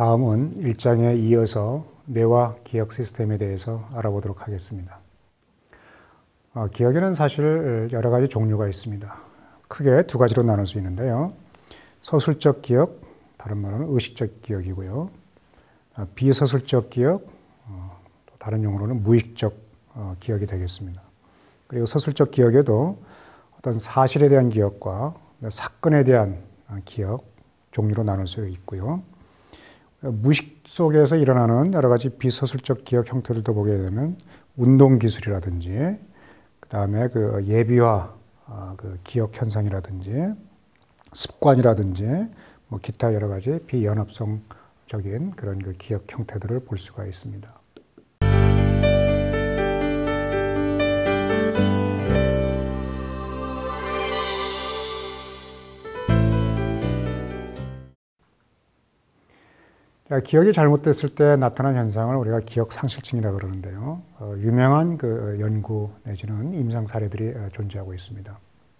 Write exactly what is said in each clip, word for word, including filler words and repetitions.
다음은 일 장에 이어서 뇌와 기억 시스템에 대해서 알아보도록 하겠습니다. 어, 기억에는 사실 여러 가지 종류가 있습니다. 크게 두 가지로 나눌 수 있는데요. 서술적 기억, 다른 말로는 의식적 기억이고요. 어, 비서술적 기억, 어, 또 다른 용어로는 무의식적 어, 기억이 되겠습니다. 그리고 서술적 기억에도 어떤 사실에 대한 기억과 사건에 대한 기억 종류로 나눌 수 있고요. 무의식 속에서 일어나는 여러 가지 비서술적 기억 형태들도 보게 되면 운동기술이라든지, 그 다음에 그 예비화 그 기억 현상이라든지, 습관이라든지, 뭐 기타 여러 가지 비연합성적인 그런 그 기억 형태들을 볼 수가 있습니다. 기억이 잘못됐을 때 나타난 현상을 우리가 기억 상실증이라고 그러는데요. 어, 유명한 그 연구 내지는 임상 사례들이 존재하고 있습니다.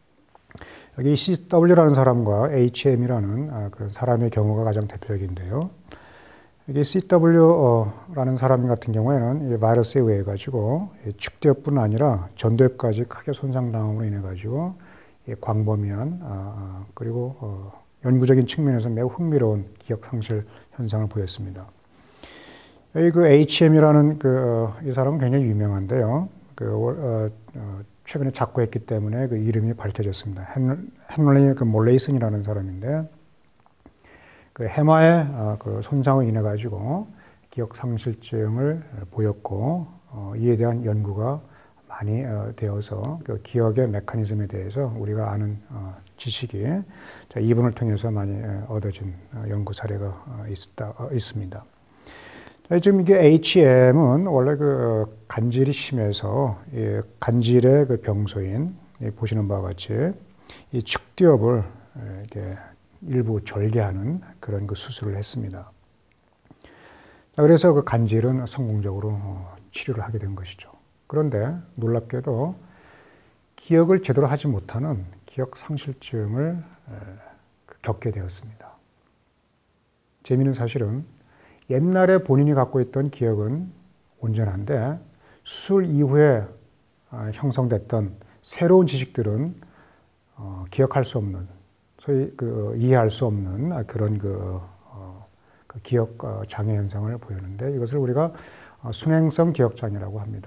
여기 씨 더블유라는 사람과 에이치 엠이라는 아, 그런 사람의 경우가 가장 대표적인데요. 여기 씨 더블유라는 사람 같은 경우에는 이 바이러스에 의해 가지고 축대엽뿐 아니라 전두엽까지 크게 손상당함으로 인해 가지고 광범위한 아, 그리고 어, 연구적인 측면에서 매우 흥미로운 기억 상실 현상을 보였습니다. 여기 그 에이치 엠이라는 그 이 사람은 굉장히 유명한데요. 그 어, 어, 최근에 작고했기 때문에 그 이름이 밝혀졌습니다. 헨리 그 몰레이슨이라는 사람인데, 그 해마의 어, 그 손상으로 인해 가지고 기억 상실증을 보였고, 어, 이에 대한 연구가 많이 어, 되어서 그 기억의 메커니즘에 대해서 우리가 아는 어, 지식이 자, 이분을 통해서 많이 얻어진 연구 사례가 있다, 있습니다. 자, 지금 이게 에이치 엠은 원래 그 간질이 심해서 이 간질의 그 병소인 보시는 바와 같이 이 축두엽을 이렇게 일부 절개하는 그런 그 수술을 했습니다. 자, 그래서 그 간질은 성공적으로 치료를 하게 된 것이죠. 그런데 놀랍게도 기억을 제대로 하지 못하는 기억 상실증을 겪게 되었습니다. 재미있는 사실은 옛날에 본인이 갖고 있던 기억은 온전한데 수술 이후에 형성됐던 새로운 지식들은 기억할 수 없는, 소위 그 이해할 수 없는 그런 그, 그 기억 장애 현상을 보이는데, 이것을 우리가 순행성 기억장애라고 합니다.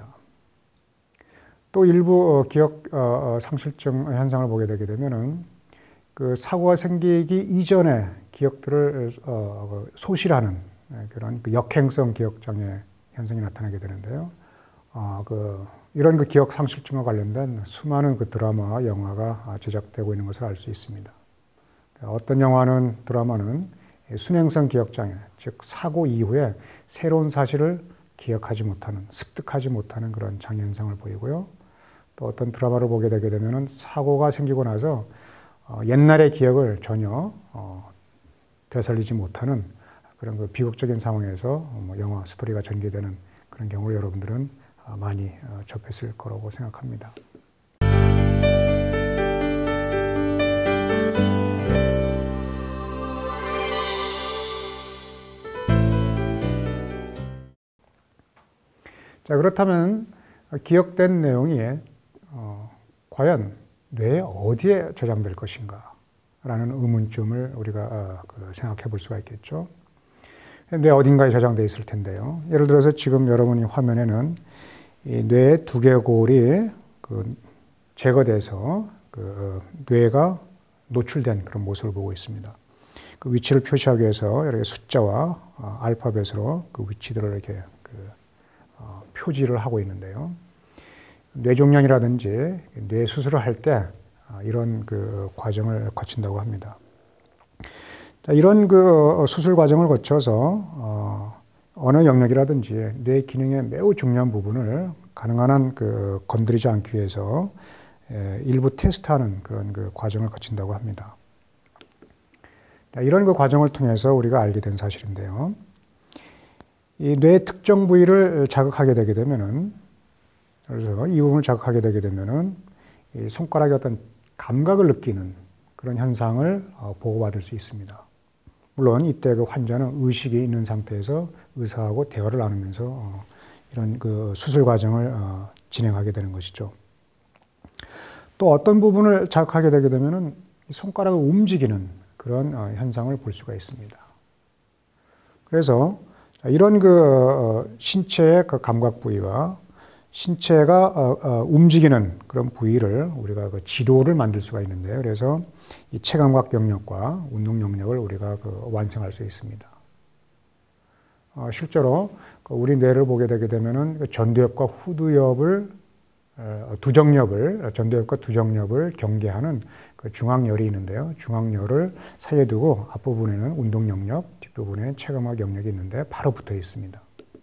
또 일부 기억 상실증 현상을 보게 되게 되면은 그 사고가 생기기 이전에 기억들을 소실하는 그런 그 역행성 기억 장애 현상이 나타나게 되는데요. 어, 그 이런 그 기억 상실증과 관련된 수많은 그 드라마, 영화가 제작되고 있는 것을 알 수 있습니다. 어떤 영화는, 드라마는 순행성 기억 장애, 즉 사고 이후에 새로운 사실을 기억하지 못하는, 습득하지 못하는 그런 장애 현상을 보이고요. 또 어떤 드라마를 보게 되게 되면은 사고가 생기고 나서 어, 옛날의 기억을 전혀 어, 되살리지 못하는 그런 그 비극적인 상황에서 어, 뭐 영화 스토리가 전개되는 그런 경우를 여러분들은 어, 많이 어, 접했을 거라고 생각합니다. 자, 그렇다면 기억된 내용이 어, 과연 뇌에 어디에 저장될 것인가 라는 의문점을 우리가 어, 그 생각해 볼 수가 있겠죠. 뇌 어딘가에 저장되어 있을 텐데요. 예를 들어서 지금 여러분이 화면에는 이 뇌의 두개골이 그 제거돼서 그 뇌가 노출된 그런 모습을 보고 있습니다. 그 위치를 표시하기 위해서 이렇게 숫자와 어, 알파벳으로 그 위치들을 이렇게 그, 어, 표지를 하고 있는데요. 뇌종양이라든지 뇌 수술을 할 때 이런 그 과정을 거친다고 합니다. 이런 그 수술 과정을 거쳐서 어느 영역이라든지 뇌 기능의 매우 중요한 부분을 가능한 한 그 건드리지 않기 위해서 일부 테스트하는 그런 그 과정을 거친다고 합니다. 이런 그 과정을 통해서 우리가 알게 된 사실인데요. 이 뇌의 특정 부위를 자극하게 되게 되면은, 그래서 이 부분을 자극하게 되게 되면은 이 손가락의 어떤 감각을 느끼는 그런 현상을 보고받을 수 있습니다. 물론 이때 그 환자는 의식이 있는 상태에서 의사하고 대화를 나누면서 어, 이런 그 수술 과정을 어, 진행하게 되는 것이죠. 또 어떤 부분을 자극하게 되게 되면은 손가락을 움직이는 그런 어, 현상을 볼 수가 있습니다. 그래서 이런 그 신체의 그 감각 부위와 신체가 움직이는 그런 부위를 우리가 그 지도를 만들 수가 있는데요. 그래서 이 체감각 영역과 운동 영역을 우리가 그 완성할 수 있습니다. 실제로 우리 뇌를 보게 되게 되면은 전두엽과 후두엽을 두정엽을 전두엽과 두정엽을 경계하는 그 중앙열이 있는데요. 중앙열을 사이에 두고 앞부분에는 운동 영역, 뒷부분에는 체감각 영역이 있는데 바로 붙어 있습니다.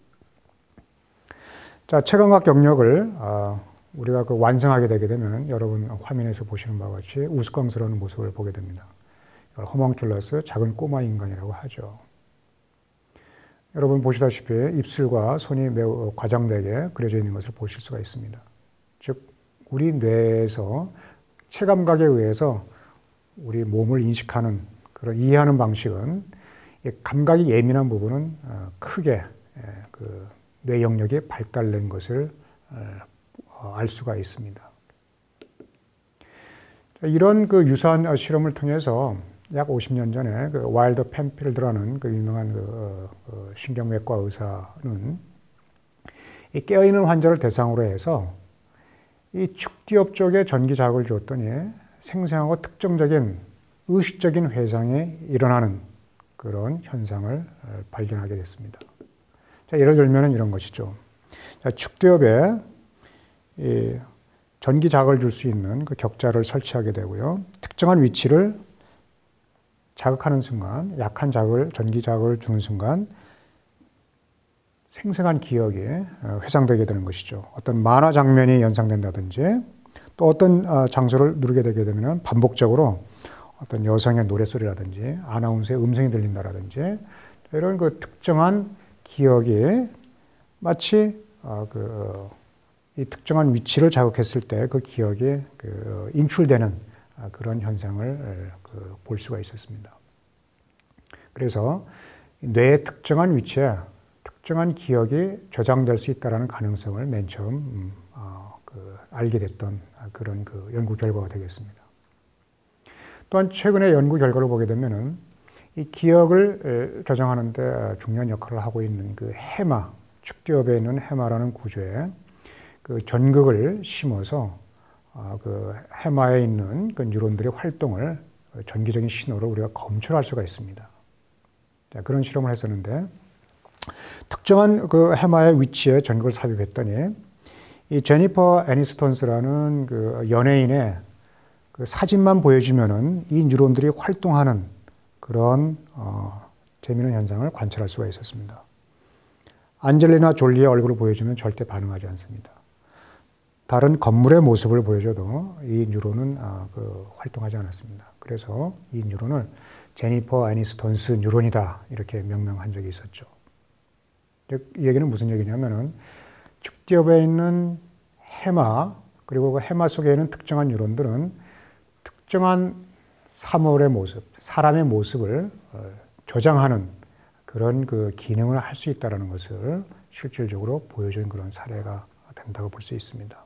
자, 체감각 영역을 어, 우리가 그 완성하게 되게 되면 여러분 화면에서 보시는 바와 같이 우스꽝스러운 모습을 보게 됩니다. 이걸 호몽큘러스, 작은 꼬마 인간이라고 하죠. 여러분 보시다시피 입술과 손이 매우 과장되게 그려져 있는 것을 보실 수가 있습니다. 즉 우리 뇌에서 체감각에 의해서 우리 몸을 인식하는 그런 이해하는 방식은 감각이 예민한 부분은 크게 그 뇌 영역이 발달된 것을 알 수가 있습니다. 이런 그 유사한 실험을 통해서 약 오십 년 전에 그 와일더 펜필드라는 그 유명한 그 신경외과 의사는 이 깨어있는 환자를 대상으로 해서 이 축두엽 쪽에 전기 자극을 줬더니 생생하고 특정적인 의식적인 회상이 일어나는 그런 현상을 발견하게 됐습니다. 자, 예를 들면 이런 것이죠. 자, 축두엽에 이 전기 자극을 줄 수 있는 그 격자를 설치하게 되고요. 특정한 위치를 자극하는 순간, 약한 자극을, 전기 자극을 주는 순간 생생한 기억이 회상되게 되는 것이죠. 어떤 만화 장면이 연상된다든지 또 어떤 장소를 누르게 되게 되면 반복적으로 어떤 여성의 노랫소리라든지 아나운서의 음성이 들린다라든지 이런 그 특정한 기억이 마치 그 이 특정한 위치를 자극했을 때 그 기억이 그 인출되는 그런 현상을 그 볼 수가 있었습니다. 그래서 뇌의 특정한 위치에 특정한 기억이 저장될 수 있다는 가능성을 맨 처음 음, 어, 그 알게 됐던 그런 그 연구 결과가 되겠습니다. 또한 최근의 연구 결과를 보게 되면은 이 기억을 저장하는 데 중요한 역할을 하고 있는 그 해마, 축두엽에 있는 해마라는 구조에 그 전극을 심어서 어, 그 해마에 있는 그 뉴런들의 활동을 전기적인 신호로 우리가 검출할 수가 있습니다. 자, 그런 실험을 했었는데 특정한 그 해마의 위치에 전극을 삽입했더니 이 제니퍼 애니스톤스라는 그 연예인의 그 사진만 보여주면은 이 뉴런들이 활동하는 그런 어, 재미있는 현상을 관찰할 수가 있었습니다. 안젤리나 졸리의 얼굴을 보여주면 절대 반응하지 않습니다. 다른 건물의 모습을 보여줘도 이 뉴런은 아, 그 활동하지 않았습니다. 그래서 이 뉴런을 제니퍼 애니스톤스 뉴런이다 이렇게 명명한 적이 있었죠. 이 얘기는 무슨 얘기냐면은 축두엽에 있는 해마 그리고 그 해마 속에 있는 특정한 뉴런들은 특정한 사물의 모습, 사람의 모습을 저장하는 그런 그 기능을 할 수 있다는 것을 실질적으로 보여준 그런 사례가 된다고 볼 수 있습니다.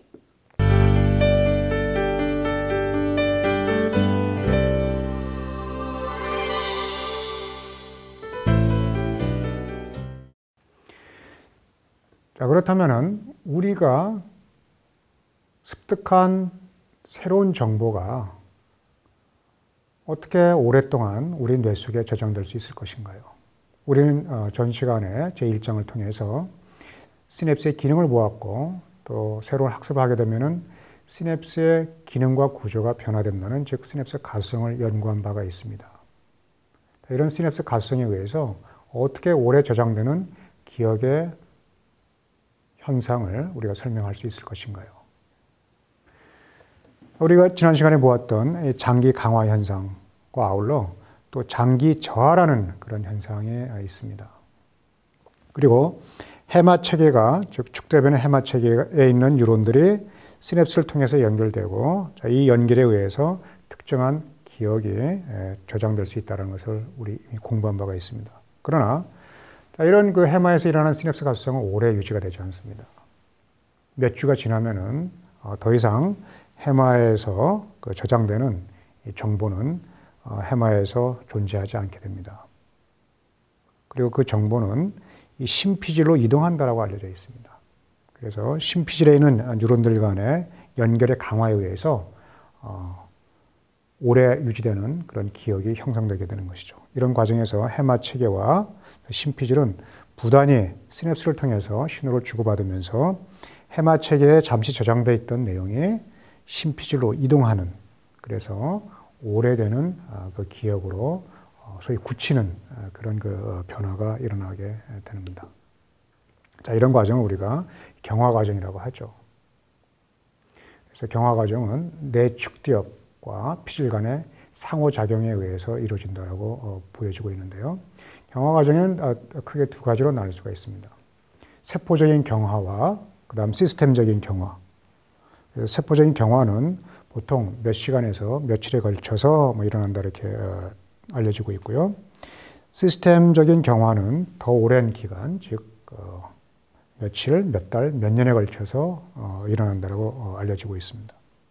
자, 그렇다면은 우리가 습득한 새로운 정보가 어떻게 오랫동안 우리 뇌 속에 저장될 수 있을 것인가요? 우리는 전 시간에 제일 장을 통해서 시냅스의 기능을 보았고 또 새로운 학습을 하게 되면은 시냅스의 기능과 구조가 변화된다는 즉 시냅스 가수성을 연구한 바가 있습니다. 이런 시냅스 가수성에 의해서 어떻게 오래 저장되는 기억의 현상을 우리가 설명할 수 있을 것인가요? 우리가 지난 시간에 보았던 장기 강화 현상과 아울러 또 장기 저하라는 그런 현상이 있습니다. 그리고 해마 체계가, 즉 축두엽에 있는 해마 체계에 있는 뉴런들이 시냅스를 통해서 연결되고 이 연결에 의해서 특정한 기억이 저장될 수 있다는 것을 우리 이미 공부한 바가 있습니다. 그러나 이런 그 해마에서 일어나는 시냅스 가소성은 오래 유지가 되지 않습니다. 몇 주가 지나면은 더 이상 해마에서 그 저장되는 정보는 해마에서 존재하지 않게 됩니다. 그리고 그 정보는 이 심피질로 이동한다라고 알려져 있습니다. 그래서 심피질에 있는 뉴런들 간의 연결의 강화에 의해서 어, 오래 유지되는 그런 기억이 형성되게 되는 것이죠. 이런 과정에서 해마 체계와 심피질은 부단히 시냅스를 통해서 신호를 주고받으면서 해마 체계에 잠시 저장되어 있던 내용이 심피질로 이동하는, 그래서 오래되는 그 기억으로 소위 굳히는 그런 그 변화가 일어나게 됩니다. 자, 이런 과정을 우리가 경화 과정이라고 하죠. 그래서 경화 과정은 내축두엽과 피질 간의 상호작용에 의해서 이루어진다고 보여지고 있는데요. 경화 과정은 크게 두 가지로 나눌 수가 있습니다. 세포적인 경화와 그 다음 시스템적인 경화. 그래서 세포적인 경화는 보통 몇 시간에서 며칠에 걸쳐서 뭐 일어난다 이렇게 알려지고 있고요. 시스템적인 경화는 더 오랜 기간, 즉 어, 며칠, 몇 달, 몇 년에 걸쳐서 어, 일어난다고 어, 알려지고 있습니다.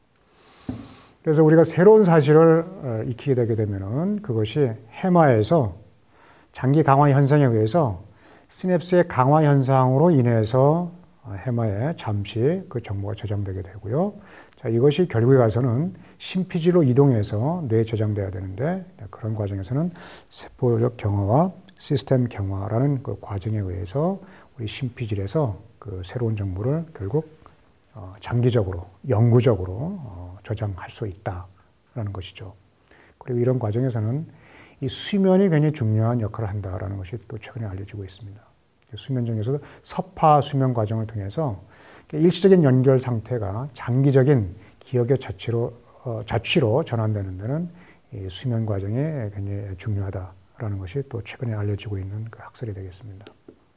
그래서 우리가 새로운 사실을 어, 익히게 되게 되면은 그것이 해마에서 장기 강화 현상에 의해서 시냅스의 강화 현상으로 인해서 해마에 잠시 그 정보가 저장되게 되고요. 자, 이것이 결국에 가서는 심피질로 이동해서 뇌에 저장돼야 되는데, 그런 과정에서는 세포적 경화와 시스템 경화라는 그 과정에 의해서 우리 심피질에서 그 새로운 정보를 결국 어, 장기적으로, 영구적으로 어, 저장할 수 있다라는 것이죠. 그리고 이런 과정에서는 이 수면이 굉장히 중요한 역할을 한다라는 것이 또 최근에 알려지고 있습니다. 수면 중에서도 섭화 수면 과정을 통해서 일시적인 연결 상태가 장기적인 기억의 자취로, 어, 자취로 전환되는 데는 이 수면 과정이 굉장히 중요하다라는 것이 또 최근에 알려지고 있는 그 학설이 되겠습니다.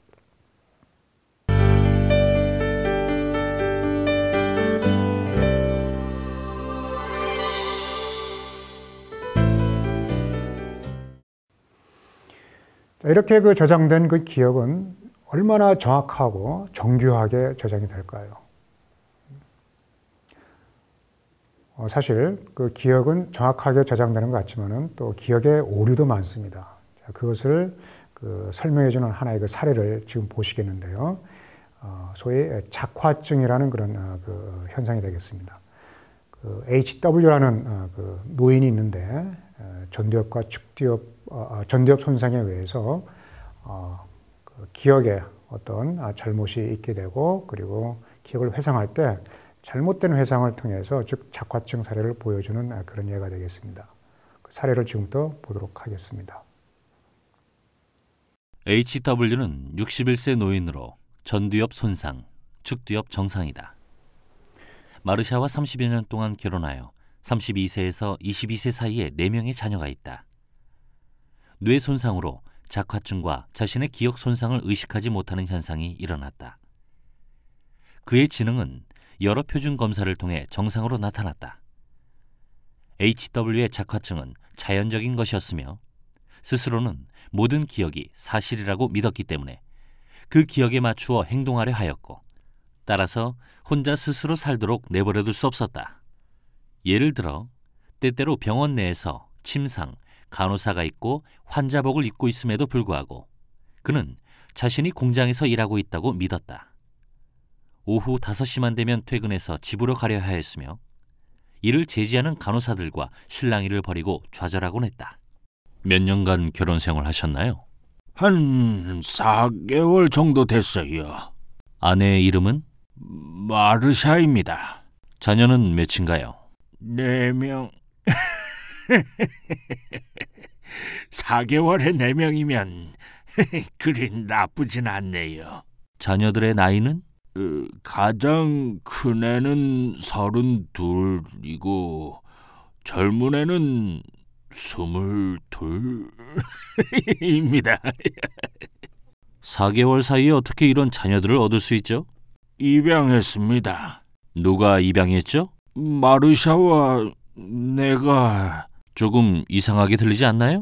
이렇게 그 저장된 그 기억은 얼마나 정확하고 정교하게 저장이 될까요? 어, 사실 그 기억은 정확하게 저장되는 것 같지만은 또 기억에 오류도 많습니다. 자, 그것을 그 설명해주는 하나의 그 사례를 지금 보시겠는데요. 어, 소위 작화증이라는 그런 어, 그 현상이 되겠습니다. 그 에이치 더블유라는 어, 그 노인이 있는데 어, 전두엽과 축두엽, 어, 전두엽 손상에 의해서 어, 기억에 어떤 잘못이 있게 되고, 그리고 기억을 회상할 때 잘못된 회상을 통해서 즉 작화증 사례를 보여주는 그런 예가 되겠습니다. 그 사례를 지금부터 보도록 하겠습니다. 에이치 더블유는 육십일 세 노인으로 전두엽 손상, 축두엽 정상이다. 마르샤와 삼십여 년 동안 결혼하여 삼십이 세에서 이십이 세 사이에 네 명의 자녀가 있다. 뇌 손상으로 작화증과 자신의 기억 손상을 의식하지 못하는 현상이 일어났다. 그의 지능은 여러 표준 검사를 통해 정상으로 나타났다. 에이치 더블유의 작화증은 자연적인 것이었으며 스스로는 모든 기억이 사실이라고 믿었기 때문에 그 기억에 맞추어 행동하려 하였고, 따라서 혼자 스스로 살도록 내버려둘 수 없었다. 예를 들어 때때로 병원 내에서 침상, 간호사가 있고 환자복을 입고 있음에도 불구하고 그는 자신이 공장에서 일하고 있다고 믿었다. 오후 다섯 시만 되면 퇴근해서 집으로 가려 하였으며 이를 제지하는 간호사들과 실랑이를 벌이고 좌절하곤 했다. 몇 년간 결혼 생활 하셨나요? 한 사 개월 정도 됐어요. 아내의 이름은? 마르샤입니다. 자녀는 몇인가요? 네 명. 사 개월에 네 명이면 그리 나쁘진 않네요. 자녀들의 나이는? 어, 가장 큰 애는 서른둘이고 젊은 애는 스물둘입니다. 사 개월 사이에 어떻게 이런 자녀들을 얻을 수 있죠? 입양했습니다. 누가 입양했죠? 마르샤와 내가. 조금 이상하게 들리지 않나요?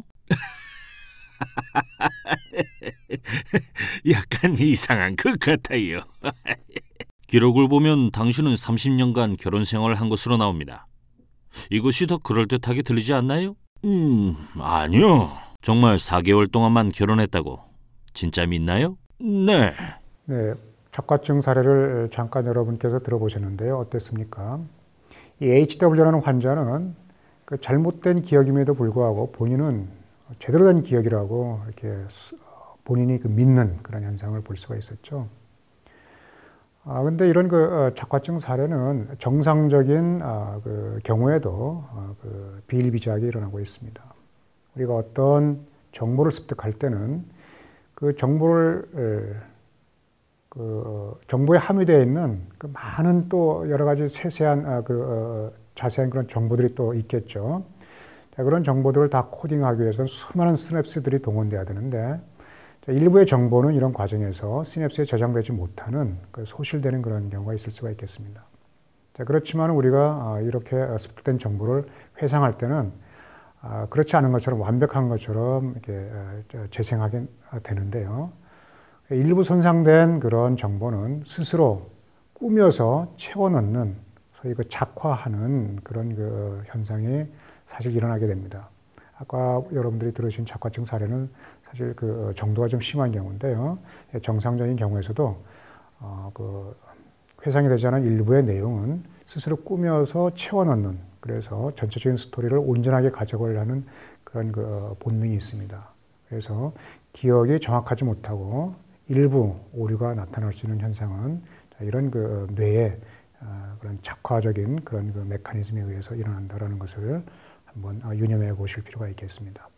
약간 이상한 것 같아요. 기록을 보면 당신은 삼십 년간 결혼 생활을 한 것으로 나옵니다. 이것이 더 그럴듯하게 들리지 않나요? 음, 아니요. 정말 사 개월 동안만 결혼했다고 진짜 믿나요? 네. 네, 적과증 사례를 잠깐 여러분께서 들어보셨는데요. 어땠습니까? 이 에이치더블유라는 환자는 그 잘못된 기억임에도 불구하고 본인은 제대로 된 기억이라고 이렇게 본인이 그 믿는 그런 현상을 볼 수가 있었죠. 아, 근데 이런 그 적과증 사례는 정상적인 아, 그 경우에도 아, 그 비일비재하게 일어나고 있습니다. 우리가 어떤 정보를 습득할 때는 그 정보를 그 정보에 함유되어 있는 그 많은 또 여러 가지 세세한 아, 그 어, 자세한 그런 정보들이 또 있겠죠. 자, 그런 정보들을 다 코딩하기 위해서는 수많은 시냅스들이 동원돼야 되는데 자, 일부의 정보는 이런 과정에서 시냅스에 저장되지 못하는 그 소실되는 그런 경우가 있을 수가 있겠습니다. 자, 그렇지만 우리가 이렇게 습득된 정보를 회상할 때는 그렇지 않은 것처럼 완벽한 것처럼 이렇게 재생하게 되는데요. 일부 손상된 그런 정보는 스스로 꾸며서 채워넣는 소위 그 작화하는 그런 그 현상이 사실 일어나게 됩니다. 아까 여러분들이 들으신 적과증 사례는 사실 그 정도가 좀 심한 경우인데요. 정상적인 경우에서도 어 그 회상이 되지 않은 일부의 내용은 스스로 꾸며서 채워넣는, 그래서 전체적인 스토리를 온전하게 가져가려 하는 그런 그 본능이 있습니다. 그래서 기억이 정확하지 못하고 일부 오류가 나타날 수 있는 현상은 이런 그 뇌의 그런 작화적인 그런 그 메커니즘에 의해서 일어난다라는 것을 한번 유념해 보실 필요가 있겠습니다.